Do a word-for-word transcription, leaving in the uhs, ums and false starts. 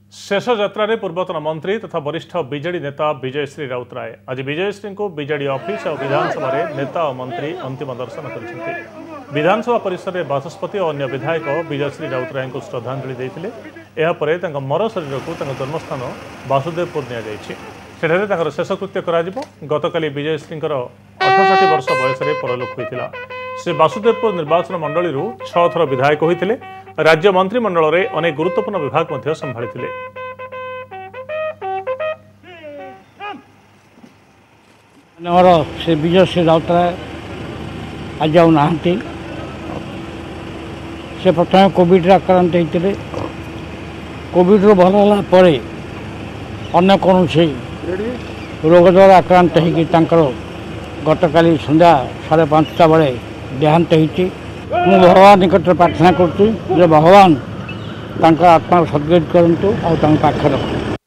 शेष यात्रा पूर्वतन मंत्री तथा वरिष्ठ बीजेडी नेता विजयश्री राउतराय आज विजयश्री को बीजेडी ऑफिस और विधानसभा नेता और मंत्री अंतिम दर्शन कर विधानसभा परिसर में बाचस्पति और अन्य विधायक विजयश्री राउतराय को श्रद्धांजलि देते यापर मर शरीर को जन्मस्थान वासुदेवपुर नि शेषकृत्य गतकाली विजयश्री अठसठी वर्ष बयस परलोक होता। से वासुदेवपुर निर्वाचन मंडली छह थर विधायक होते राज्य मंत्रिमंडल में अनेक गुरुत्वपूर्ण विभाग संभाली से विजयश्री राउतराय आज आउ नहांती से प्रथम कोविड आक्रांत होते कोविड रू भल है अन्य कौन रोग द्वारा आक्रांत हो गतकाली संध्या साढ़े पांचटा बेले देहांत होती। मु भगवान निकट प्रार्थना करुँ भगवान आत्मा सद्गति करूँ और पाखे रखु।